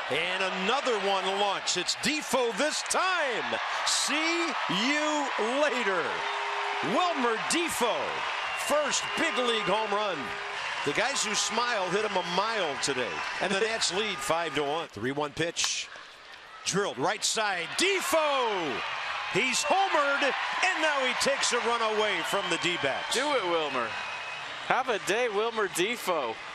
And another one launched. It's Difo this time. See you later. Wilmer Difo, first big league home run. The guys who smile hit him a mile today. And the Nats lead 5-1. 3-1 pitch. Drilled right side. Difo! He's homered, and now he takes a run away from the D-backs. Do it, Wilmer. Have a day, Wilmer Difo.